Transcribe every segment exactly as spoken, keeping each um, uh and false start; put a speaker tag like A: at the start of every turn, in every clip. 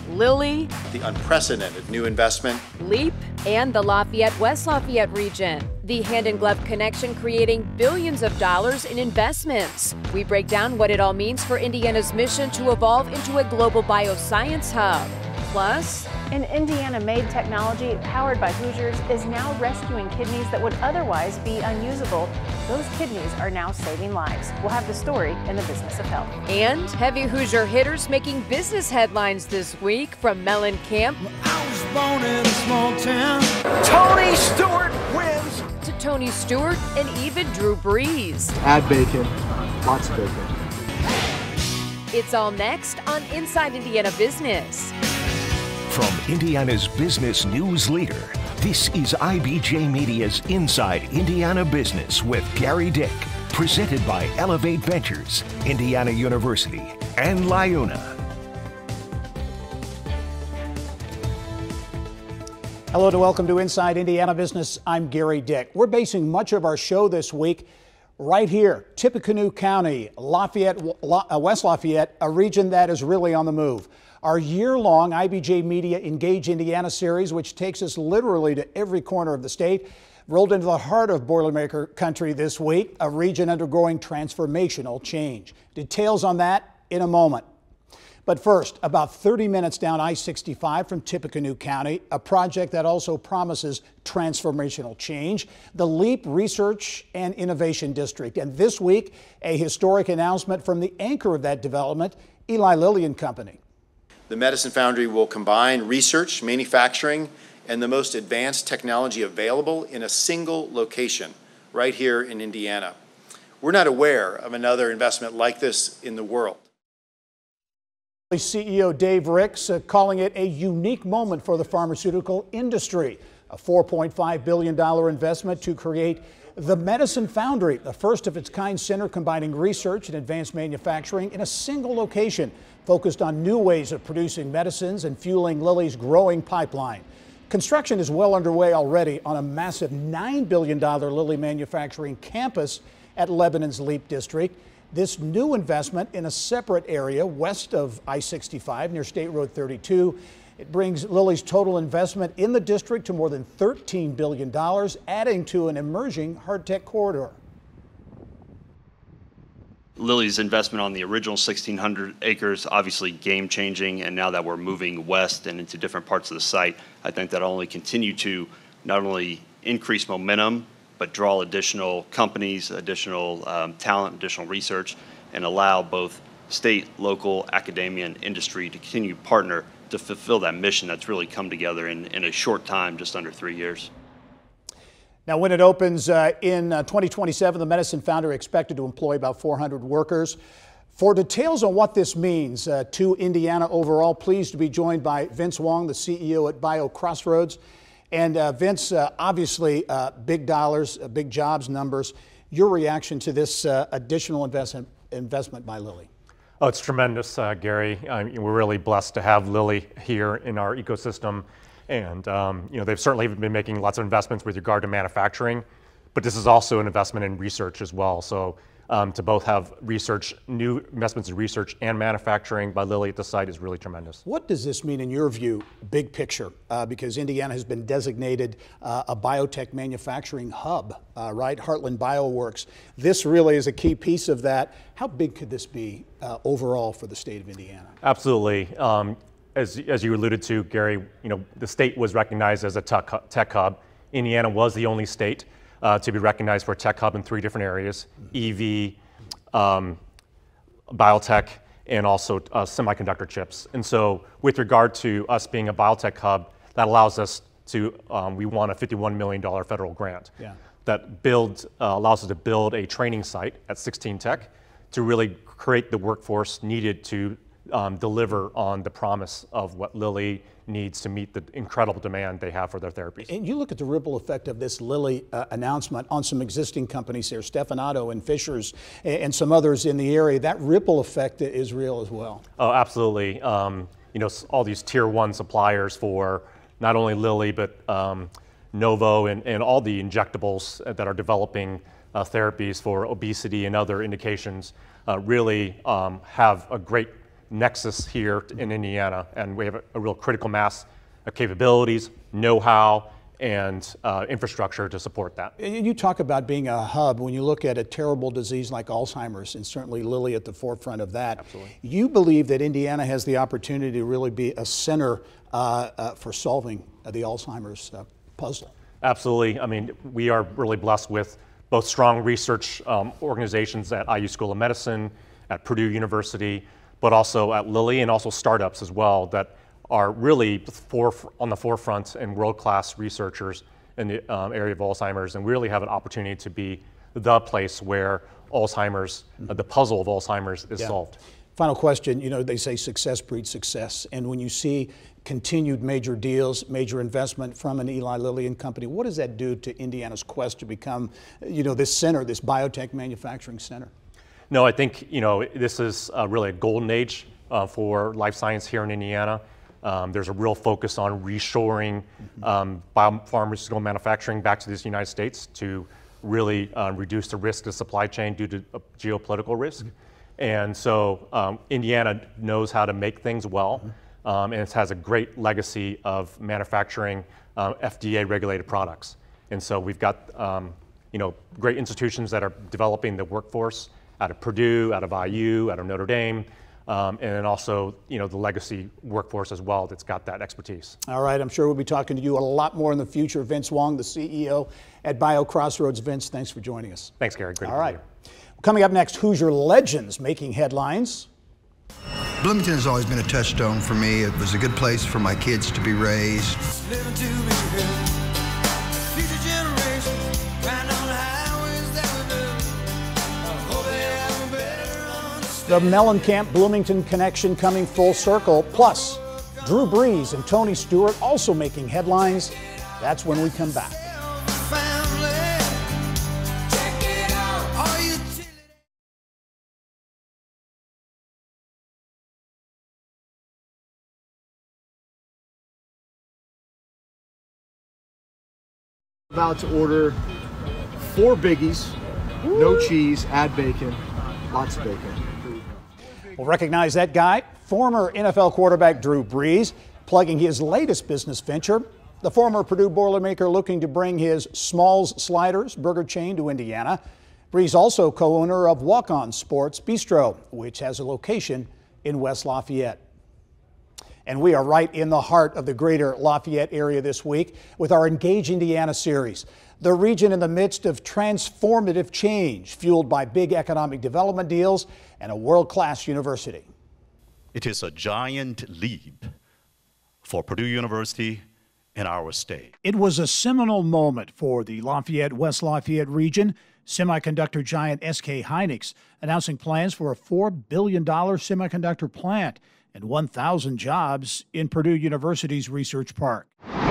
A: Lilly,
B: the unprecedented new investment,
A: Leap, and the Lafayette-West Lafayette region. The hand-in-glove connection creating billions of dollars in investments. We break down what it all means for Indiana's mission to evolve into a global bioscience hub. Plus,
C: an Indiana-made technology powered by Hoosiers is now rescuing kidneys that would otherwise be unusable. Those kidneys are now saving lives. We'll have the story in the Business of Health.
A: And heavy Hoosier hitters making business headlines this week, from Mellencamp
D: I was born in a small town. Tony Stewart wins.
A: to Tony Stewart and even Drew Brees.
E: Add bacon, lots of bacon.
A: It's all next on Inside Indiana Business.
F: From Indiana's business news leader, this is I B J Media's Inside Indiana Business with Gary Dick, presented by Elevate Ventures, Indiana University, and LiUNA.
G: Hello and welcome to Inside Indiana Business. I'm Gary Dick. We're basing much of our show this week right here, Tippecanoe County, Lafayette, West Lafayette, a region that is really on the move. Our year-long I B J Media Engage Indiana series, which takes us literally to every corner of the state, rolled into the heart of Boilermaker country this week, a region undergoing transformational change. Details on that in a moment. But first, about thirty minutes down I sixty-five from Tippecanoe County, a project that also promises transformational change, the LEAP Research and Innovation District. And this week, a historic announcement from the anchor of that development, Eli Lilly and Company.
B: the Medicine Foundry will combine research, manufacturing, and the most advanced technology available in a single location right here in Indiana. We're not aware of another investment like this in the world.
G: C E O Dave Ricks uh, calling it a unique moment for the pharmaceutical industry. A four point five billion dollars investment to create the Medicine Foundry, the first of its kind center combining research and advanced manufacturing in a single location, focused on new ways of producing medicines and fueling Lilly's growing pipeline. Construction is well underway already on a massive nine billion dollars Lilly manufacturing campus at Lebanon's LEAP district. This new investment in a separate area west of I sixty-five near State Road thirty-two, it brings Lilly's total investment in the district to more than thirteen billion dollars, adding to an emerging hard tech corridor.
H: Lilly's investment on the original sixteen hundred acres, obviously game changing, and now that we're moving west and into different parts of the site, I think that'll only continue to not only increase momentum, but draw additional companies, additional um, talent, additional research, and allow both state, local, academia, and industry to continue to partner to fulfill that mission that's really come together in, in a short time, just under three years.
G: Now, when it opens uh, in uh, twenty twenty-seven, the Medicine Foundry expected to employ about four hundred workers. For details on what this means uh, to Indiana overall, pleased to be joined by Vince Wong, the C E O at BioCrossroads. And uh, Vince, uh, obviously uh, big dollars, uh, big jobs numbers. Your reaction to this uh, additional investment investment by Lilly?
I: Oh, it's tremendous, uh, Gary. I mean, we're really blessed to have Lilly here in our ecosystem. And um, you know, they've certainly been making lots of investments with regard to manufacturing, but this is also an investment in research as well. So um, to both have research, new investments in research and manufacturing by Lilly at the site is really tremendous.
G: What does this mean in your view, big picture? Uh, because Indiana has been designated uh, a biotech manufacturing hub, uh, right? Heartland Bioworks. This really is a key piece of that. How big could this be uh, overall for the state of Indiana?
I: Absolutely. Um, As, as you alluded to, Gary, you know, the state was recognized as a tech, tech hub. Indiana was the only state uh, to be recognized for a tech hub in three different areas: E V, um, biotech, and also uh, semiconductor chips. And so with regard to us being a biotech hub, that allows us to, um, we won a fifty-one million dollars federal grant
G: yeah.
I: that build, uh, allows us to build a training site at sixteen Tech to really create the workforce needed to Um, deliver on the promise of what Lilly needs to meet the incredible demand they have for their therapies.
G: And you look at the ripple effect of this Lilly uh, announcement on some existing companies here, Stevanato and Fishers and, and some others in the area. That ripple effect is real as well.
I: Oh, absolutely. Um, you know, all these tier one suppliers for not only Lilly, but um, Novo and, and all the injectables that are developing uh, therapies for obesity and other indications uh, really um, have a great nexus here in Indiana, and we have a, a real critical mass of capabilities, know-how, and uh, infrastructure to support that.
G: You talk about being a hub when you look at a terrible disease like Alzheimer's, and certainly Lilly at the forefront of that.
I: Absolutely.
G: You believe that Indiana has the opportunity to really be a center uh, uh, for solving uh, the Alzheimer's uh, puzzle.
I: Absolutely. I mean, we are really blessed with both strong research um, organizations at I U School of Medicine, at Purdue University, but also at Lilly, and also startups as well that are really for, on the forefront and world-class researchers in the um, area of Alzheimer's, and really have an opportunity to be the place where Alzheimer's, uh, the puzzle of Alzheimer's is
G: Yeah.
I: solved.
G: Final question, you know, they say success breeds success, and when you see continued major deals, major investment from an Eli Lilly and company, what does that do to Indiana's quest to become, you know, this center, this biotech manufacturing center?
I: No, I think, you know, this is uh, really a golden age uh, for life science here in Indiana. Um, there's a real focus on reshoring um, biopharmaceutical manufacturing back to the United States to really uh, reduce the risk of supply chain due to uh, geopolitical risk. And so um, Indiana knows how to make things well, um, and it has a great legacy of manufacturing uh, F D A regulated products. And so we've got um, you know, great institutions that are developing the workforce out of Purdue, out of I U, out of Notre Dame, Um, and then also, you know, the legacy workforce as well that's got that expertise.
G: All right, I'm sure we'll be talking to you a lot more in the future. Vince Wong, the C E O at BioCrossroads. Vince, thanks for joining us.
I: Thanks, Gary. Great
G: All
I: to be
G: right.
I: here.
G: Coming up next, Hoosier legends making headlines.
J: Bloomington has always been a touchstone for me. It was a good place for my kids to be raised.
G: The Mellencamp Bloomington connection coming full circle. Plus, Drew Brees and Tony Stewart also making headlines. That's when we come back.
E: About to order four biggies, no cheese, add bacon, lots of bacon.
G: We'll recognize that guy, former N F L quarterback Drew Brees, plugging his latest business venture. The former Purdue Boilermaker looking to bring his Smalls Sliders burger chain to Indiana. Brees also co-owner of Walk On Sports Bistro, which has a location in West Lafayette. And we are right in the heart of the greater Lafayette area this week with our Engage Indiana series. The region in the midst of transformative change, fueled by big economic development deals and a world-class university.
K: It is a giant leap for Purdue University and our state.
G: It was a seminal moment for the Lafayette, West Lafayette region. Semiconductor giant S K Hynix announcing plans for a four billion dollars semiconductor plant and one thousand jobs in Purdue University's Research Park.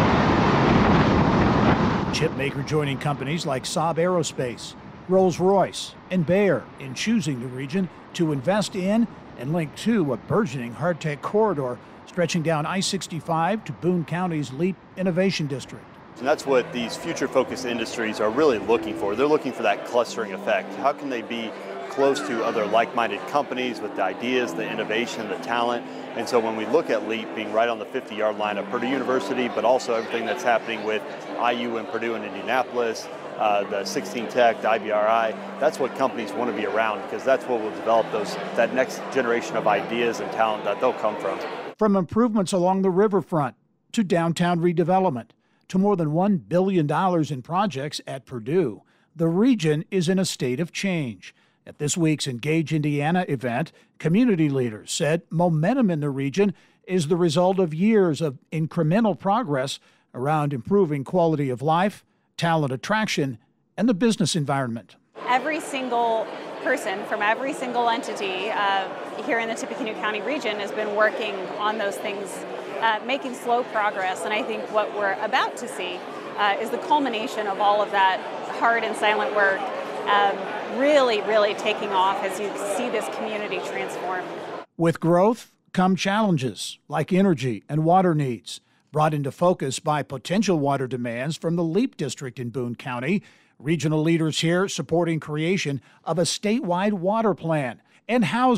G: Chipmaker joining companies like Saab Aerospace, Rolls-Royce, and Bayer in choosing the region to invest in and link to a burgeoning hard-tech corridor stretching down I sixty-five to Boone County's LEAP Innovation District.
H: And that's what these future-focused industries are really looking for. They're looking for that clustering effect. How can they be close to other like-minded companies with the ideas, the innovation, the talent? And so when we look at LEAP being right on the fifty-yard line of Purdue University, but also everything that's happening with I U and Purdue and Indianapolis, uh, the sixteen Tech, the I B R I, that's what companies want to be around, because that's what will develop those that next generation of ideas and talent that they'll come from.
G: From improvements along the riverfront to downtown redevelopment to more than one billion dollars in projects at Purdue, the region is in a state of change. At this week's Engage Indiana event, community leaders said momentum in the region is the result of years of incremental progress around improving quality of life, talent attraction, and the business environment.
L: Every single person from every single entity uh, here in the Tippecanoe County region has been working on those things, uh, making slow progress. And I think what we're about to see uh, is the culmination of all of that hard and silent work um, really, really taking off as you see this community transform. With growth come challenges like energy and water needs, brought into focus by potential water demands from the LEAP district in Boone County. Regional leaders here supporting creation of a statewide water plan, and housing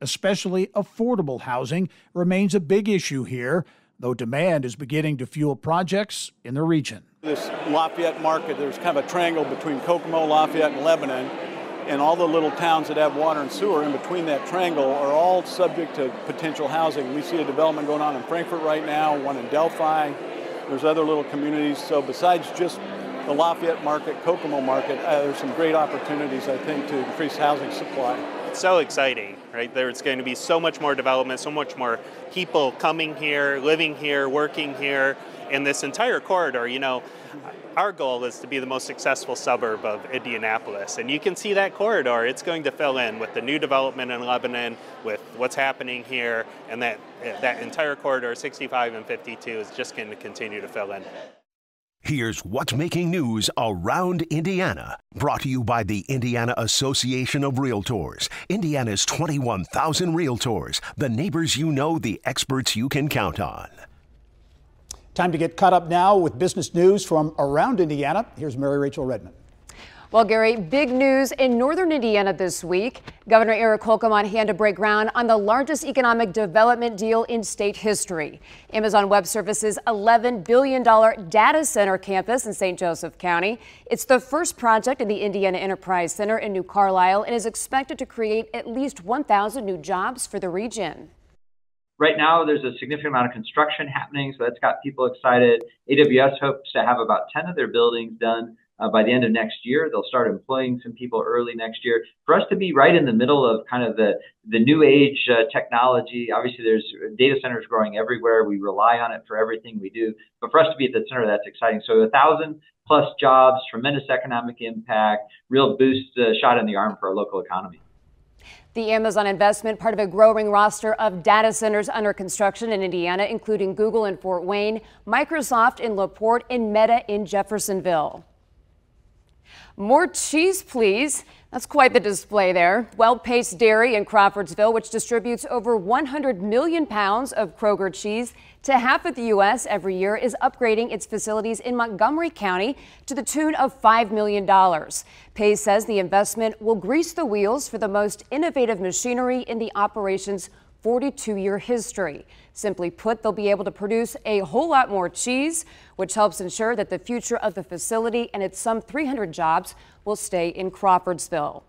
G: especially affordable housing, remains a big issue here, though demand is beginning to fuel projects in the region.
M: This Lafayette market, there's kind of a triangle between Kokomo, Lafayette, and Lebanon, and all the little towns that have water and sewer in between that triangle are all subject to potential housing. We see a development going on in Frankfort right now, one in Delphi. There's other little communities. So besides just the Lafayette market, Kokomo market, uh, there's some great opportunities, I think, to increase housing supply.
N: It's so exciting, right? There's going to be so much more development, so much more people coming here, living here, working here, in this entire corridor. You know, our goal is to be the most successful suburb of Indianapolis, and you can see that corridor. It's going to fill in with the new development in Lebanon, with what's happening here, and that that entire corridor, sixty-five and fifty-two, is just going to continue to fill in.
F: Here's what's making news around Indiana, brought to you by the Indiana Association of Realtors. Indiana's twenty-one thousand realtors, the neighbors you know, the experts you can count on.
G: Time to get caught up now with business news from around Indiana. Here's Mary Rachel Redmond.
A: Well, Gary, big news in northern Indiana this week. Governor Eric Holcomb on hand to break ground on the largest economic development deal in state history. Amazon Web Services' eleven billion dollars data center campus in Saint Joseph County. It's the first project in the Indiana Enterprise Center in New Carlisle and is expected to create at least one thousand new jobs for the region.
O: Right now, there's a significant amount of construction happening, so that's got people excited. A W S hopes to have about ten of their buildings done Uh, by the end of next year. They'll start employing some people early next year. For us to be right in the middle of kind of the, the new age uh, technology, obviously there's data centers growing everywhere. We rely on it for everything we do. But for us to be at the center, that's exciting. So a thousand plus jobs, tremendous economic impact, real boost, uh, shot in the arm for our local economy.
A: The Amazon investment, part of a growing roster of data centers under construction in Indiana, including Google in Fort Wayne, Microsoft in LaPorte, and Meta in Jeffersonville. More cheese, please. That's quite the display there. Well-Paced Dairy in Crawfordsville, which distributes over one hundred million pounds of Kroger cheese to half of the U S every year, is upgrading its facilities in Montgomery County to the tune of five million dollars. Pace says the investment will grease the wheels for the most innovative machinery in the operation's forty-two year history. Simply put, they'll be able to produce a whole lot more cheese, which helps ensure that the future of the facility and its some three hundred jobs will stay in Crawfordsville.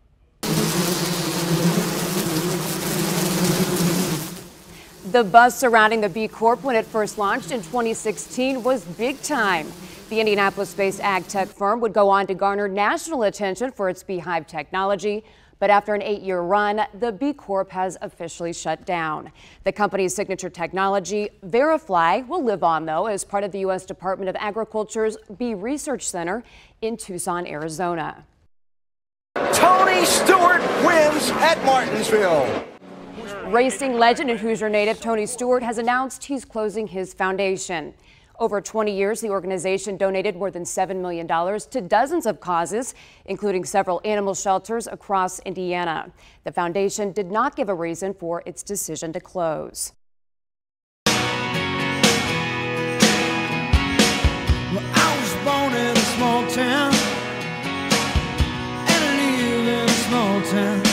A: The buzz surrounding the B Corp when it first launched in twenty sixteen was big time. The Indianapolis-based ag tech firm would go on to garner national attention for its beehive technology. But after an eight year run, the B Corp has officially shut down. The company's signature technology, Verifly, will live on, though, as part of the U S Department of Agriculture's Bee Research Center in Tucson, Arizona.
D: Tony Stewart wins at Martinsville.
A: Racing legend and Hoosier native Tony Stewart has announced he's closing his foundation. Over twenty years, the organization donated more than seven million dollars to dozens of causes, including several animal shelters across Indiana. The foundation did not give a reason for its decision to close.
D: Well, I was born in a small town, and I live in a small town.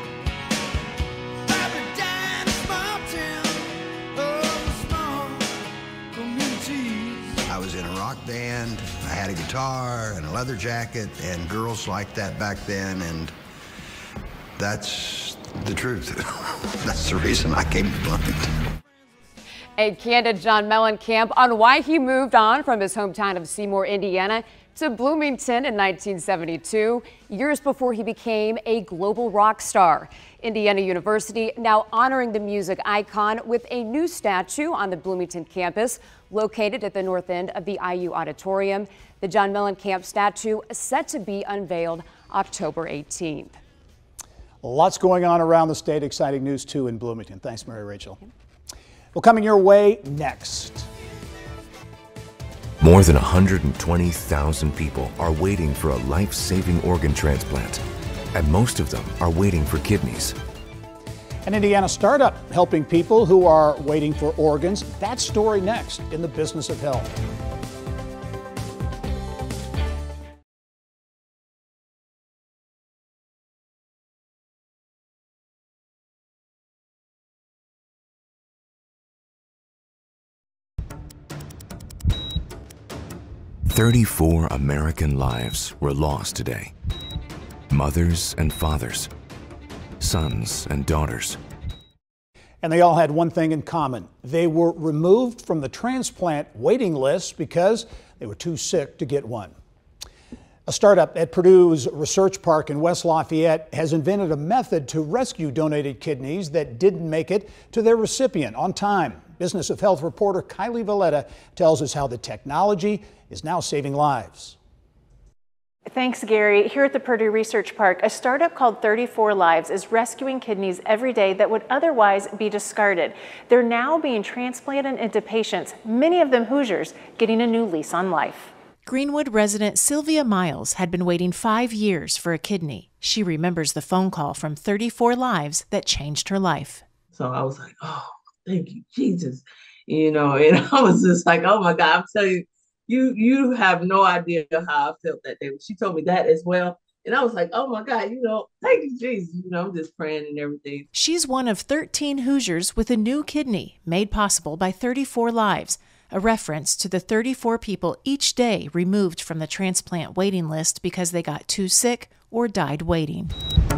J: I was in a rock band, I had a guitar and a leather jacket and girls like that back then, and that's the truth. That's the reason I came to Bloomington.
A: A candid John Mellencamp on why he moved on from his hometown of Seymour, Indiana to Bloomington in nineteen seventy-two, years before he became a global rock star. Indiana University now honoring the music icon with a new statue on the Bloomington campus located at the north end of the I U Auditorium. The John Mellencamp statue is set to be unveiled October eighteenth.
G: Lots going on around the state. Exciting news, too, in Bloomington. Thanks, Mary Rachel. Well, coming your way next.
P: More than one hundred twenty thousand people are waiting for a life-saving organ transplant, and most of them are waiting for kidneys.
G: An Indiana startup helping people who are waiting for organs. That story next in the Business of Health.
P: thirty-four American lives were lost today. Mothers and fathers, sons and daughters.
G: And they all had one thing in common. They were removed from the transplant waiting list because they were too sick to get one. A startup at Purdue's Research Park in West Lafayette has invented a method to rescue donated kidneys that didn't make it to their recipient on time. Business of Health reporter Kylie Valletta tells us how the technology is now saving lives.
C: Thanks, Gary. Here at the Purdue Research Park, a startup called thirty-four Lives is rescuing kidneys every day that would otherwise be discarded. They're now being transplanted into patients, many of them Hoosiers, getting a new lease on life.
Q: Greenwood resident Sylvia Miles had been waiting five years for a kidney. She remembers the phone call from thirty-four Lives that changed her life.
R: So I was like, oh, thank you, Jesus. You know, and I was just like, oh my God, I'm telling you, you, you have no idea how I felt that day. She told me that as well. And I was like, oh my God, you know, thank you, Jesus. You know, I'm just praying and everything.
Q: She's one of thirteen Hoosiers with a new kidney made possible by thirty-four Lives. A reference to the thirty-four people each day removed from the transplant waiting list because they got too sick or died waiting.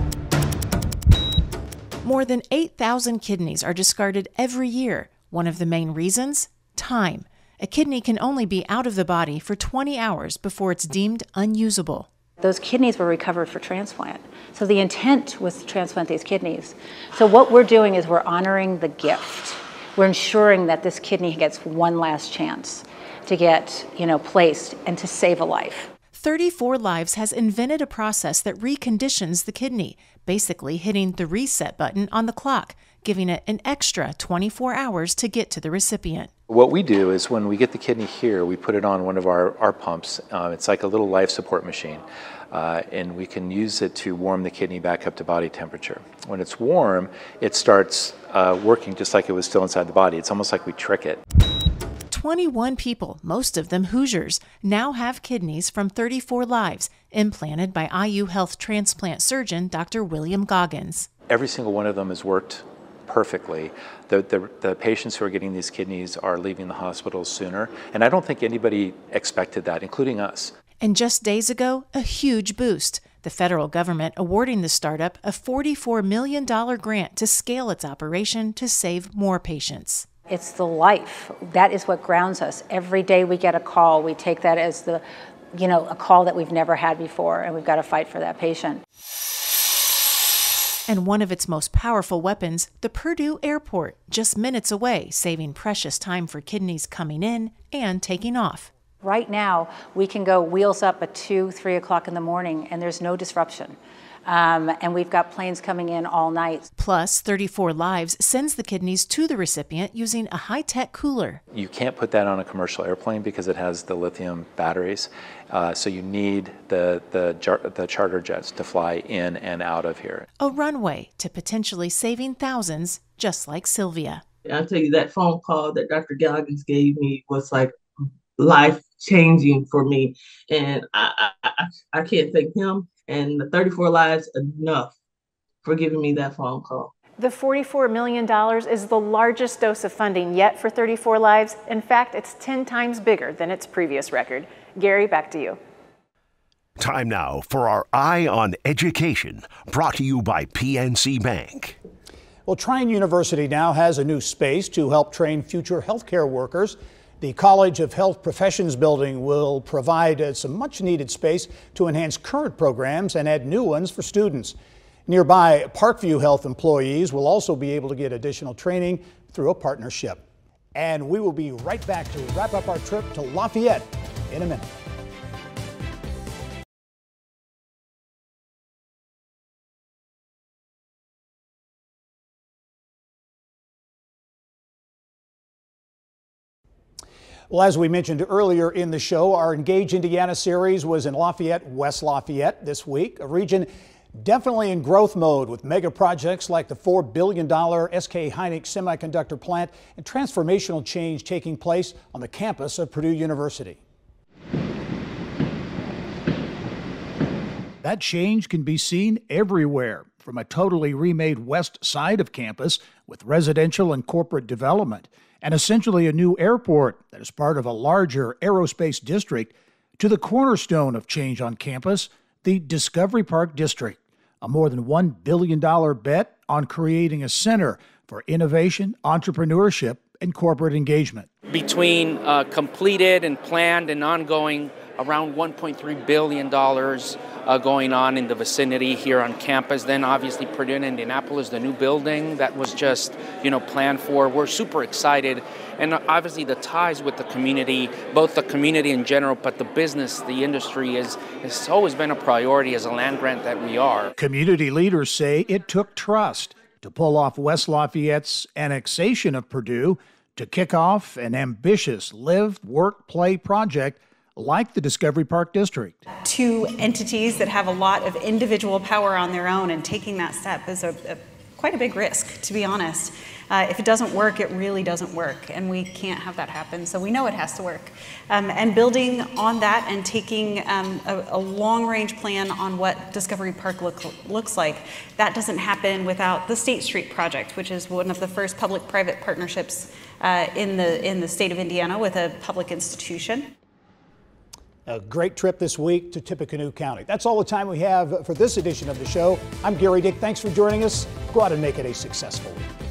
Q: More than eight thousand kidneys are discarded every year. One of the main reasons? Time. A kidney can only be out of the body for twenty hours before it's deemed unusable.
S: Those kidneys were recovered for transplant. So the intent was to transplant these kidneys. So what we're doing is we're honoring the gift. We're ensuring that this kidney gets one last chance to get, you know, placed and to save a life.
Q: thirty-four Lives has invented a process that reconditions the kidney, basically hitting the reset button on the clock, giving it an extra twenty-four hours to get to the recipient.
T: What we do is when we get the kidney here, we put it on one of our, our pumps. Uh, it's like a little life support machine. Uh, and we can use it to warm the kidney back up to body temperature. When it's warm, it starts uh, working just like it was still inside the body. It's almost like we trick it.
Q: twenty-one people, most of them Hoosiers, now have kidneys from thirty-four Lives, implanted by I U Health transplant surgeon Doctor William Goggins.
T: Every single one of them has worked perfectly. The, the, the patients who are getting these kidneys are leaving the hospital sooner, and I don't think anybody expected that, including us.
Q: And just days ago, a huge boost. The federal government awarding the startup a forty-four million dollars grant to scale its operation to save more patients.
S: It's the life. That is what grounds us. Every day we get a call, we take that as the, you know, a call that we've never had before, and we've got to fight for that patient.
Q: And one of its most powerful weapons, the Purdue Airport, just minutes away, saving precious time for kidneys coming in and taking off.
S: Right now, we can go wheels up at two, three o'clock in the morning, and there's no disruption. Um, and we've got planes coming in all night.
Q: Plus, thirty-four Lives sends the kidneys to the recipient using a high-tech cooler.
T: You can't put that on a commercial airplane because it has the lithium batteries. Uh, so you need the, the, the charter jets to fly in and out of here.
Q: A runway to potentially saving thousands, just like Sylvia.
R: I'll tell you, that phone call that Doctor Goggins gave me was like life-changing for me. And I, I, I can't thank him and the thirty-four Lives enough for giving me that phone call.
C: The forty-four million dollars is the largest dose of funding yet for thirty-four Lives. In fact, it's ten times bigger than its previous record. Gary, back to you.
F: Time now for our Eye on Education, brought to you by P N C Bank.
G: Well, Trine University now has a new space to help train future healthcare workers. The College of Health Professions building will provide uh, some much needed space to enhance current programs and add new ones for students. Nearby, Parkview Health employees will also be able to get additional training through a partnership. And we will be right back to wrap up our trip to Lafayette in a minute. Well, as we mentioned earlier in the show, our Engage Indiana series was in Lafayette, West Lafayette this week, a region definitely in growth mode with mega projects like the four billion dollar S K Hynix semiconductor plant and transformational change taking place on the campus of Purdue University. That change can be seen everywhere, from a totally remade west side of campus with residential and corporate development, and essentially a new airport that is part of a larger aerospace district, to the cornerstone of change on campus, the Discovery Park District, a more than one billion dollars bet on creating a center for innovation, entrepreneurship, and corporate engagement.
U: Between uh, completed and planned and ongoing, around one point three billion dollars uh, going on in the vicinity here on campus. Then obviously Purdue and Indianapolis, the new building that was just, you know, planned for. We're super excited. And obviously the ties with the community, both the community in general, but the business, the industry, is has always been a priority as a land grant that we are.
G: Community leaders say it took trust to pull off West Lafayette's annexation of Purdue to kick off an ambitious live, work, play project like the Discovery Park District.
V: Two entities that have a lot of individual power on their own, and taking that step is a, a quite a big risk, to be honest. Uh, if it doesn't work, it really doesn't work, and we can't have that happen, so we know it has to work. Um, and building on that and taking um, a, a long-range plan on what Discovery Park look, looks like, that doesn't happen without the State Street Project, which is one of the first public-private partnerships uh, in the in the state of Indiana with a public institution.
G: A great trip this week to Tippecanoe County. That's all the time we have for this edition of the show. I'm Gary Dick. Thanks for joining us. Go out and make it a successful week.